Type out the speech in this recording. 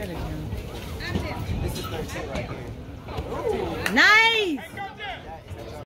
scared of him. This is 13 right here.